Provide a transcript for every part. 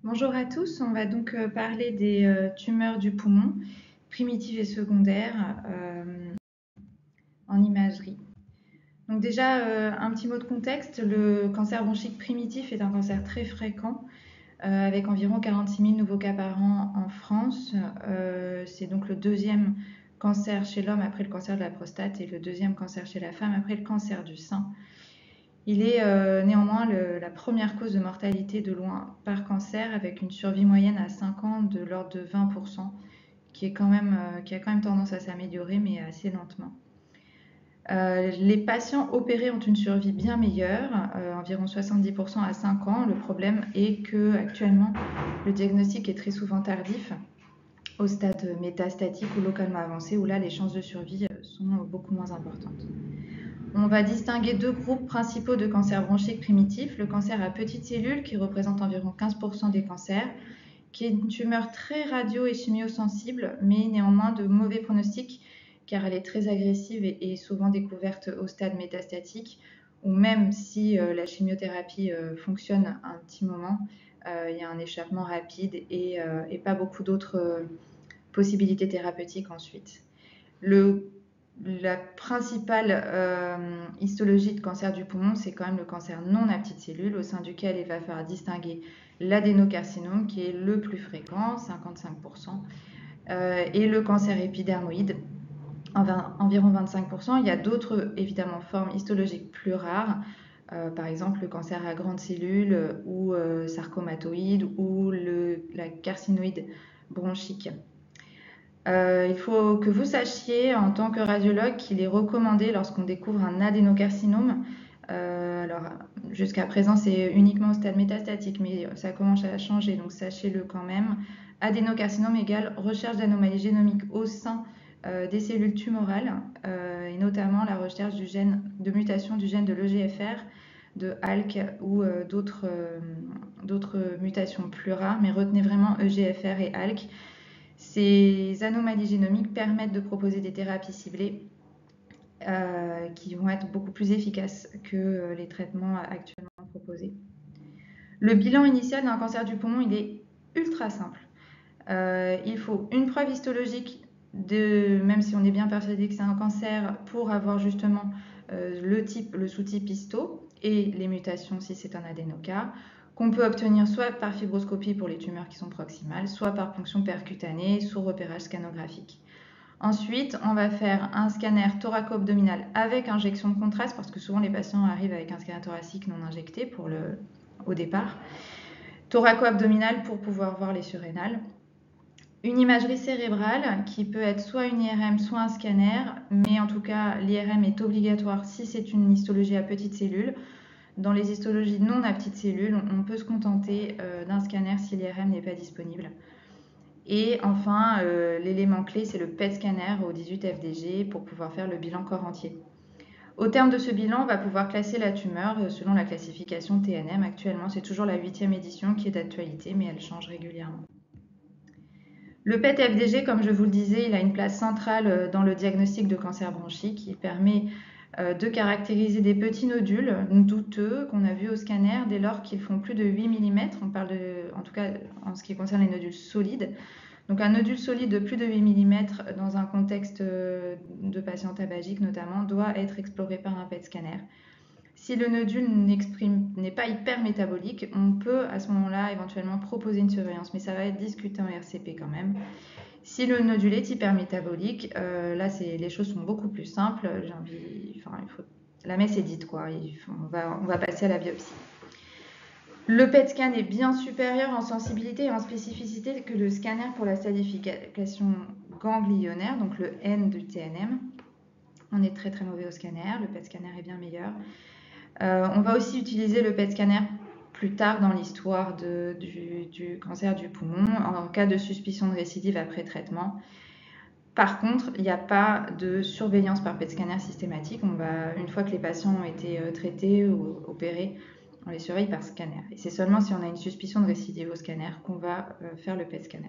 Bonjour à tous, on va donc parler des tumeurs du poumon, primitives et secondaires, en imagerie. Donc déjà, un petit mot de contexte, le cancer bronchique primitif est un cancer très fréquent, avec environ 46 000 nouveaux cas par an en France. C'est donc le deuxième cancer chez l'homme après le cancer de la prostate et le deuxième cancer chez la femme après le cancer du sein. Il est néanmoins la première cause de mortalité de loin par cancer, avec une survie moyenne à 5 ans de l'ordre de 20%, qui a quand même tendance à s'améliorer, mais assez lentement. Les patients opérés ont une survie bien meilleure, environ 70% à 5 ans. Le problème est qu'actuellement, le diagnostic est très souvent tardif, au stade métastatique ou localement avancé, où là, les chances de survie sont beaucoup moins importantes. On va distinguer deux groupes principaux de cancer bronchique primitif. Le cancer à petites cellules, qui représente environ 15% des cancers, qui est une tumeur très radio- et chimiosensible, mais néanmoins de mauvais pronostic, car elle est très agressive et souvent découverte au stade métastatique, ou même si la chimiothérapie fonctionne un petit moment, il y a un échappement rapide et pas beaucoup d'autres possibilités thérapeutiques ensuite. La principale histologie de cancer du poumon, c'est quand même le cancer non à petites cellules, au sein duquel il va falloir distinguer l'adénocarcinome, qui est le plus fréquent, 55%, et le cancer épidermoïde, environ 25%. Il y a d'autres, évidemment, formes histologiques plus rares, par exemple le cancer à grandes cellules ou sarcomatoïde ou la carcinoïde bronchique. Il faut que vous sachiez en tant que radiologue qu'il est recommandé lorsqu'on découvre un adénocarcinome. Alors jusqu'à présent c'est uniquement au stade métastatique, mais ça commence à changer, donc sachez-le quand même. Adénocarcinome égale recherche d'anomalies génomiques au sein des cellules tumorales, et notamment la recherche de mutation du gène de l'EGFR, de ALK ou d'autres mutations plus rares, mais retenez vraiment EGFR et ALK. Ces anomalies génomiques permettent de proposer des thérapies ciblées qui vont être beaucoup plus efficaces que les traitements actuellement proposés. Le bilan initial d'un cancer du poumon, il est ultra simple. Il faut une preuve histologique, même si on est bien persuadé que c'est un cancer, pour avoir justement le sous-type histo et les mutations si c'est un adénocarcinome, qu'on peut obtenir soit par fibroscopie pour les tumeurs qui sont proximales, soit par ponction percutanée sous repérage scanographique. Ensuite, on va faire un scanner thoraco-abdominal avec injection de contraste, parce que souvent les patients arrivent avec un scanner thoracique non injecté au départ. Thoraco-abdominal pour pouvoir voir les surrénales. Une imagerie cérébrale qui peut être soit une IRM, soit un scanner, mais en tout cas l'IRM est obligatoire si c'est une histologie à petites cellules. Dans les histologies non à petites cellules, on peut se contenter d'un scanner si l'IRM n'est pas disponible. Et enfin, l'élément clé, c'est le PET scanner au 18 FDG pour pouvoir faire le bilan corps entier. Au terme de ce bilan, on va pouvoir classer la tumeur selon la classification TNM. Actuellement, c'est toujours la 8e édition qui est d'actualité, mais elle change régulièrement. Le PET-FDG, comme je vous le disais, il a une place centrale dans le diagnostic de cancer bronchique. Il permet de caractériser des petits nodules douteux qu'on a vus au scanner dès lors qu'ils font plus de 8 mm. On parle en tout cas en ce qui concerne les nodules solides. Donc un nodule solide de plus de 8 mm dans un contexte de patient tabagique notamment doit être exploré par un PET scanner. Si le nodule n'est pas hyper métabolique, on peut à ce moment-là éventuellement proposer une surveillance, mais ça va être discuté en RCP quand même. Si le nodule est hypermétabolique, là les choses sont beaucoup plus simples. La messe est dite, quoi. On va passer à la biopsie. Le PET scan est bien supérieur en sensibilité et en spécificité que le scanner pour la stadification ganglionnaire, donc le N du TNM. On est très très mauvais au scanner, le PET scanner est bien meilleur. On va aussi utiliser le PET scanner plus tard dans l'histoire du cancer du poumon, en cas de suspicion de récidive après traitement. Par contre, il n'y a pas de surveillance par PET scanner systématique. Une fois que les patients ont été traités ou opérés, on les surveille par scanner. Et c'est seulement si on a une suspicion de récidive au scanner qu'on va faire le PET scanner.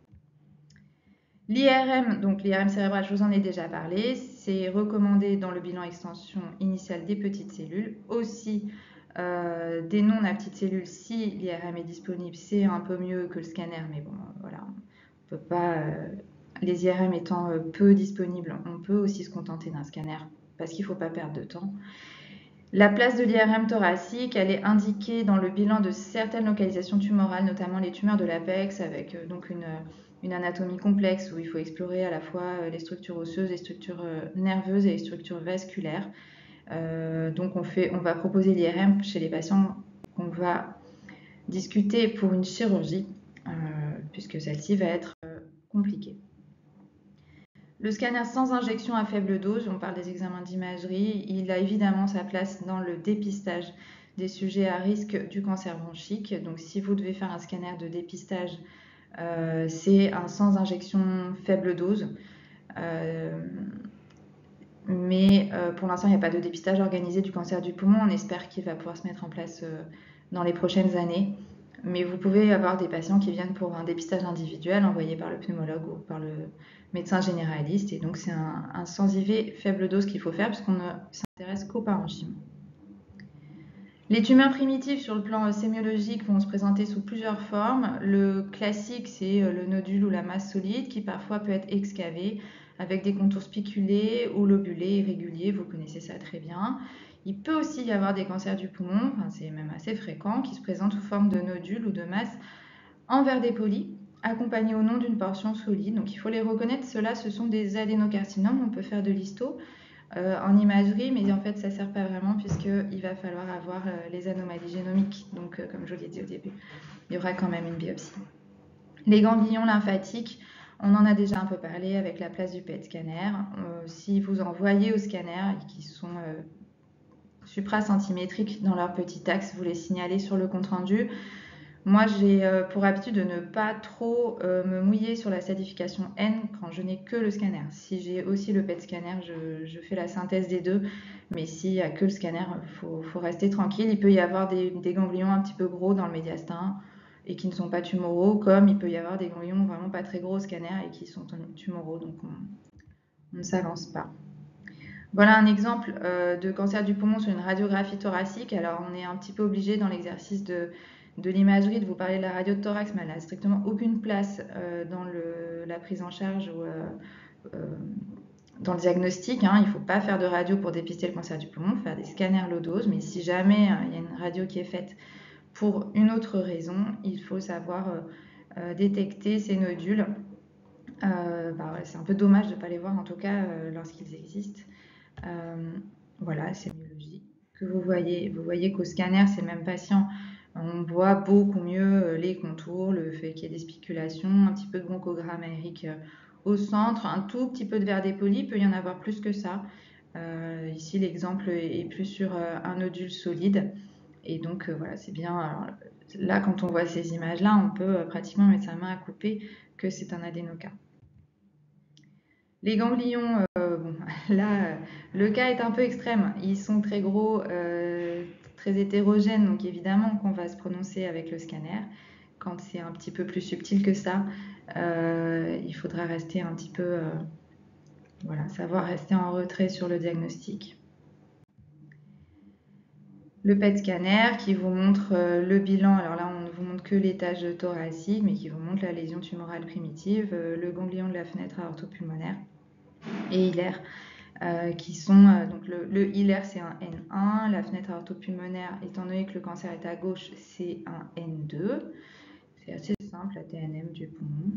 L'IRM, donc l'IRM cérébrale, je vous en ai déjà parlé, c'est recommandé dans le bilan extension initial des petites cellules, aussi des noms à petites cellules, si l'IRM est disponible, c'est un peu mieux que le scanner, mais bon, voilà, on peut pas, les IRM étant peu disponibles, on peut aussi se contenter d'un scanner parce qu'il ne faut pas perdre de temps. La place de l'IRM thoracique, elle est indiquée dans le bilan de certaines localisations tumorales, notamment les tumeurs de l'apex, avec donc une anatomie complexe où il faut explorer à la fois les structures osseuses, les structures nerveuses et les structures vasculaires. Donc on va proposer l'IRM chez les patients qu'on va discuter pour une chirurgie, puisque celle-ci va être compliquée. Le scanner sans injection à faible dose, on parle des examens d'imagerie, il a évidemment sa place dans le dépistage des sujets à risque du cancer bronchique. Donc si vous devez faire un scanner de dépistage, c'est un sans injection faible dose. Mais pour l'instant, il n'y a pas de dépistage organisé du cancer du poumon. On espère qu'il va pouvoir se mettre en place dans les prochaines années. Mais vous pouvez avoir des patients qui viennent pour un dépistage individuel envoyé par le pneumologue ou par le médecin généraliste. Et donc, c'est un sans IV faible dose qu'il faut faire puisqu'on ne s'intéresse qu'au parenchyme. Les tumeurs primitives sur le plan sémiologique vont se présenter sous plusieurs formes. Le classique, c'est le nodule ou la masse solide qui parfois peut être excavé avec des contours spiculés ou lobulés irréguliers. Vous connaissez ça très bien. Il peut aussi y avoir des cancers du poumon, enfin, c'est même assez fréquent, qui se présentent sous forme de nodules ou de masse en verre dépoli, accompagnés au nom d'une portion solide. Donc il faut les reconnaître, ceux-là, ce sont des adénocarcinomes. On peut faire de l'histo en imagerie, mais en fait ça ne sert pas vraiment puisqu'il va falloir avoir les anomalies génomiques. Donc comme je vous l'ai dit au début, il y aura quand même une biopsie. Les ganglions lymphatiques, on en a déjà un peu parlé avec la place du PET scanner. Si vous en voyez au scanner et qui sont supracentimétriques dans leur petit axe, vous les signalez sur le compte-rendu. Moi, j'ai pour habitude de ne pas trop me mouiller sur la sadification N quand je n'ai que le scanner. Si j'ai aussi le PET scanner, je fais la synthèse des deux. Mais s'il n'y a que le scanner, il faut rester tranquille. Il peut y avoir des ganglions un petit peu gros dans le médiastin et qui ne sont pas tumoraux, comme il peut y avoir des ganglions vraiment pas très gros au scanner et qui sont tumoraux. Donc on ne s'avance pas. Voilà un exemple de cancer du poumon sur une radiographie thoracique. Alors on est un petit peu obligé dans l'exercice de l'imagerie de vous parler de la radio de thorax, mais elle n'a strictement aucune place dans la prise en charge ou dans le diagnostic. Il ne faut pas faire de radio pour dépister le cancer du poumon, faire des scanners low dose, mais si jamais il y a une radio qui est faite pour une autre raison, il faut savoir détecter ces nodules. C'est un peu dommage de ne pas les voir en tout cas lorsqu'ils existent. Voilà, c'est sémiologie que vous voyez. Vous voyez qu'au scanner, c'est le même patient. On voit beaucoup mieux les contours, le fait qu'il y ait des spiculations, un petit peu de bronchogramme aérique au centre, un tout petit peu de verre dépoli, il peut y en avoir plus que ça. Ici, l'exemple est plus sur un nodule solide. Et donc, voilà, c'est bien. Alors, là, quand on voit ces images-là, on peut pratiquement mettre sa main à couper que c'est un adénocarpe. Les ganglions, bon, là, le cas est un peu extrême. Ils sont très gros, très hétérogènes, donc évidemment qu'on va se prononcer avec le scanner. Quand c'est un petit peu plus subtil que ça, il faudra rester un petit peu, voilà, savoir rester en retrait sur le diagnostic. Le PET scanner qui vous montre le bilan. Alors là, on ne vous montre que l'étage thoracique, mais qui vous montre la lésion tumorale primitive, le ganglion de la fenêtre aortopulmonaire et hilaire, qui sont donc le hilaire c'est un N1, la fenêtre aortopulmonaire, étant donné que le cancer est à gauche, c'est un N2. C'est assez simple, la TNM du poumon.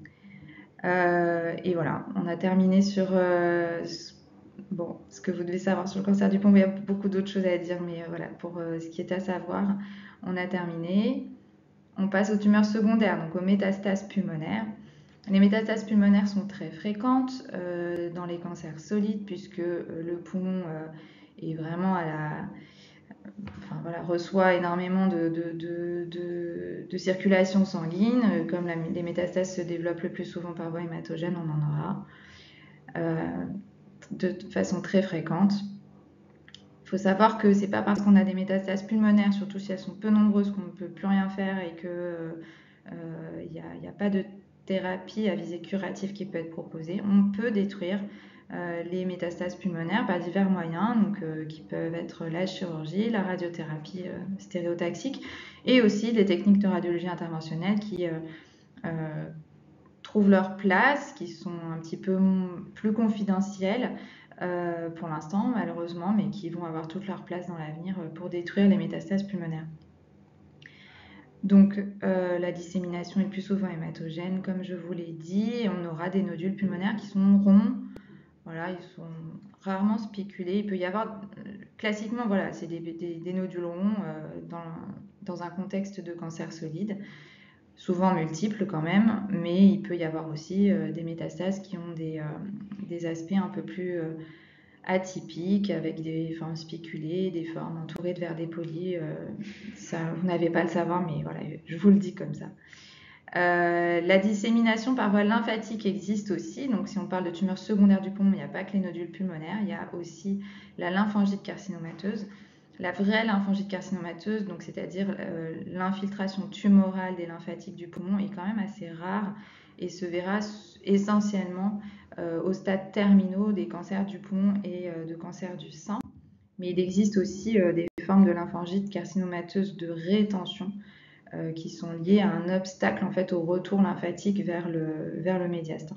Et voilà, on a terminé sur ce que vous devez savoir sur le cancer du poumon. Il y a beaucoup d'autres choses à dire, mais voilà, pour ce qui est à savoir, on a terminé. On passe aux tumeurs secondaires, donc aux métastases pulmonaires. Les métastases pulmonaires sont très fréquentes dans les cancers solides puisque le poumon est vraiment reçoit énormément de circulation sanguine. Comme les métastases se développent le plus souvent par voie hématogène, on en aura de façon très fréquente. Il faut savoir que c'est pas parce qu'on a des métastases pulmonaires, surtout si elles sont peu nombreuses, qu'on ne peut plus rien faire et qu'il n'y a pas de thérapie à visée curative qui peut être proposée. On peut détruire les métastases pulmonaires par divers moyens, donc, qui peuvent être la chirurgie, la radiothérapie stéréotaxique et aussi les techniques de radiologie interventionnelle qui trouvent leur place, qui sont un petit peu plus confidentielles pour l'instant malheureusement, mais qui vont avoir toute leur place dans l'avenir pour détruire les métastases pulmonaires. Donc la dissémination est plus souvent hématogène, comme je vous l'ai dit, et on aura des nodules pulmonaires qui sont ronds. Voilà, ils sont rarement spéculés. Il peut y avoir, classiquement, voilà, c'est des nodules ronds dans un contexte de cancer solide, souvent multiples quand même, mais il peut y avoir aussi des métastases qui ont des aspects un peu plus atypiques, avec des formes spéculées, des formes entourées de verres dépolis. Ça, vous n'avez pas à le savoir, mais voilà, je vous le dis comme ça. La dissémination par voie lymphatique existe aussi. Donc, si on parle de tumeurs secondaires du poumon, il n'y a pas que les nodules pulmonaires, il y a aussi la lymphangite carcinomateuse. La vraie lymphangite carcinomateuse, donc c'est-à-dire l'infiltration tumorale des lymphatiques du poumon, est quand même assez rare et se verra essentiellement au stade terminaux des cancers du poumon et de cancers du sein. Mais il existe aussi des formes de lymphangite carcinomateuse de rétention qui sont liées à un obstacle en fait au retour lymphatique vers le médiastin.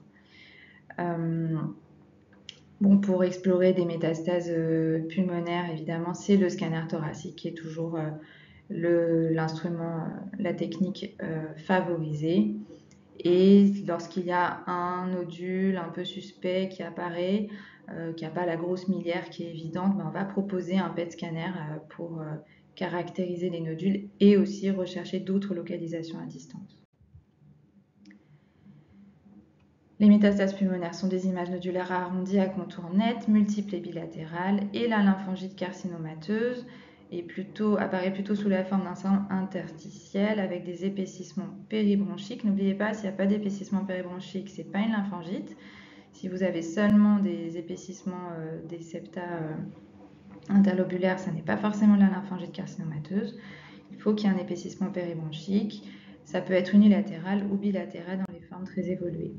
Bon, pour explorer des métastases pulmonaires, évidemment, c'est le scanner thoracique qui est toujours l'instrument, la technique favorisée. Et lorsqu'il y a un nodule un peu suspect qui apparaît, qui n'a pas la grosse miliaire qui est évidente, on va proposer un PET scanner pour caractériser les nodules et aussi rechercher d'autres localisations à distance. Les métastases pulmonaires sont des images nodulaires arrondies à contours nets, multiples et bilatérales, et la lymphangite carcinomateuse apparaît plutôt sous la forme d'un sein interstitiel avec des épaississements péribronchiques. N'oubliez pas, s'il n'y a pas d'épaississement péribronchique, ce n'est pas une lymphangite. Si vous avez seulement des épaississements des septa interlobulaires, ça n'est pas forcément la lymphangite carcinomateuse. Il faut qu'il y ait un épaississement péribronchique. Ça peut être unilatéral ou bilatéral dans les formes très évoluées.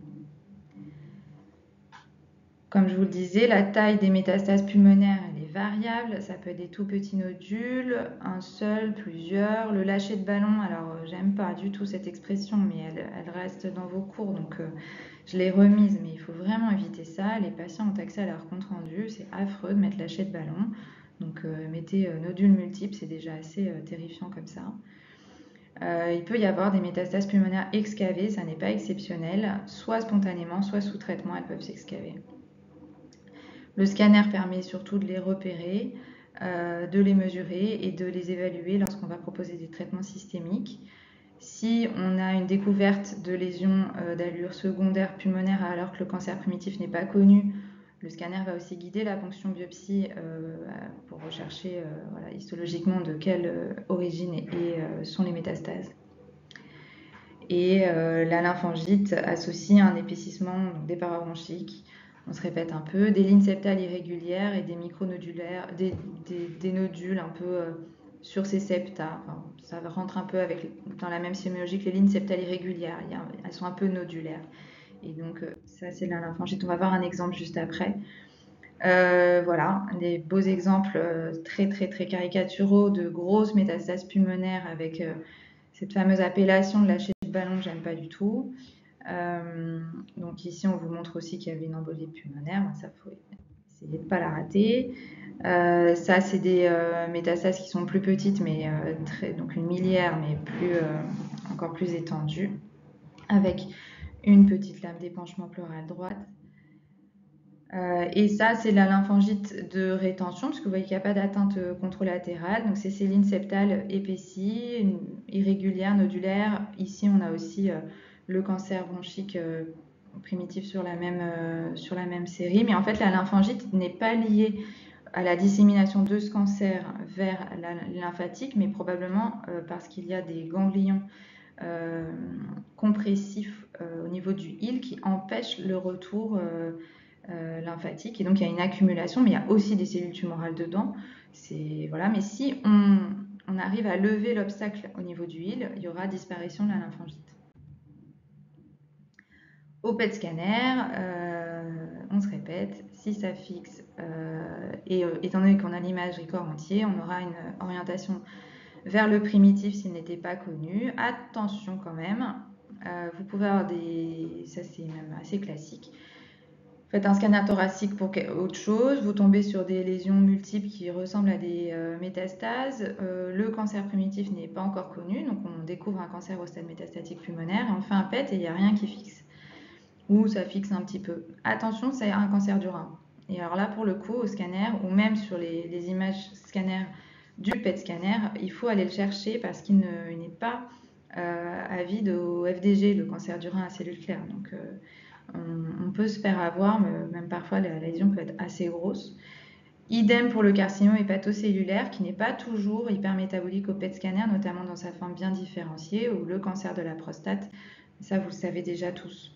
Comme je vous le disais, la taille des métastases pulmonaires, elle est variable. Ça peut être des tout petits nodules, un seul, plusieurs. Le lâcher de ballon, alors j'aime pas du tout cette expression, mais elle reste dans vos cours, donc je l'ai remise, mais il faut vraiment éviter ça. Les patients ont accès à leur compte-rendu, c'est affreux de mettre lâcher de ballon. Donc mettez nodules multiples, c'est déjà assez terrifiant comme ça. Il peut y avoir des métastases pulmonaires excavées, ça n'est pas exceptionnel. Soit spontanément, soit sous traitement, elles peuvent s'excaver. Le scanner permet surtout de les repérer, de les mesurer et de les évaluer lorsqu'on va proposer des traitements systémiques. Si on a une découverte de lésions d'allure secondaire pulmonaire alors que le cancer primitif n'est pas connu, le scanner va aussi guider la ponction biopsie pour rechercher histologiquement de quelle origine sont les métastases. Et la lymphangite associe un épaississement des parois bronchiques. On se répète un peu, des lignes septales irrégulières et des micronodulaires, des nodules un peu sur ces septa. Enfin, ça rentre un peu dans la même sémiologie que les lignes septales irrégulières. Elles sont un peu nodulaires. Et donc, ça, c'est la lymphangite. On va voir un exemple juste après. Voilà, des beaux exemples très, très, très caricaturaux de grosses métastases pulmonaires avec cette fameuse appellation de lâcher de ballon que j'aime pas du tout. Donc ici, on vous montre aussi qu'il y avait une embolie pulmonaire. Ça, faut essayer de ne pas la rater. Ça, c'est des métastases qui sont plus petites, mais donc une miliaire, mais encore plus étendue, avec une petite lame d'épanchement pleural droite. Et ça, c'est la lymphangite de rétention, parce que vous voyez qu'il n'y a pas d'atteinte contralatérale. Donc, c'est ces lignes septales épaissies, irrégulières, nodulaires. Ici, on a aussi le cancer bronchique primitif sur la même série. Mais en fait, la lymphangite n'est pas liée à la dissémination de ce cancer vers la lymphatique, mais probablement parce qu'il y a des ganglions compressifs au niveau du île qui empêchent le retour lymphatique, et donc il y a une accumulation, mais il y a aussi des cellules tumorales dedans. Voilà. Mais si on arrive à lever l'obstacle au niveau du île, il y aura disparition de la lymphangite. Au PET scanner, on se répète, si ça fixe, et étant donné qu'on a l'imagerie corps entier, on aura une orientation vers le primitif s'il n'était pas connu. Attention quand même, vous pouvez avoir ça c'est même assez classique. Faites un scanner thoracique pour autre chose, vous tombez sur des lésions multiples qui ressemblent à des métastases. Le cancer primitif n'est pas encore connu, donc on découvre un cancer au stade métastatique pulmonaire, et on fait un PET et il n'y a rien qui fixe. Ou ça fixe un petit peu. Attention, c'est un cancer du rein. Et alors là, pour le coup, au scanner, ou même sur les images scanner du PET scanner, il faut aller le chercher parce qu'il n'est pas avide au FDG, le cancer du rein à cellules claires. Donc, on peut se faire avoir, mais même parfois la lésion peut être assez grosse. Idem pour le carcinome hépatocellulaire qui n'est pas toujours hypermétabolique au PET scanner, notamment dans sa forme bien différenciée, ou le cancer de la prostate. Ça, vous le savez déjà tous.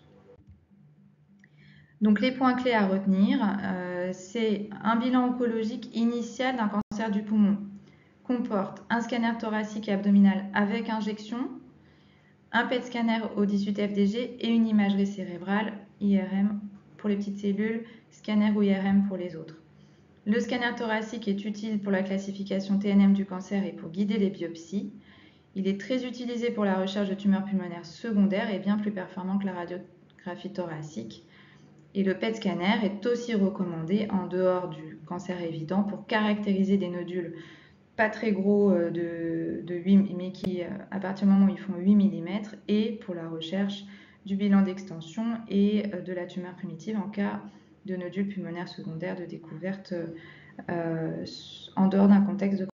Donc les points clés à retenir, c'est un bilan oncologique initial d'un cancer du poumon comporte un scanner thoracique et abdominal avec injection, un PET scanner au 18 FDG et une imagerie cérébrale, IRM pour les petites cellules, scanner ou IRM pour les autres. Le scanner thoracique est utile pour la classification TNM du cancer et pour guider les biopsies. Il est très utilisé pour la recherche de tumeurs pulmonaires secondaires et bien plus performant que la radiographie thoracique. Et le PET scanner est aussi recommandé en dehors du cancer évident pour caractériser des nodules pas très gros de 8, mais qui, à partir du moment où ils font 8 mm, et pour la recherche du bilan d'extension et de la tumeur primitive en cas de nodules pulmonaires secondaires de découverte en dehors d'un contexte de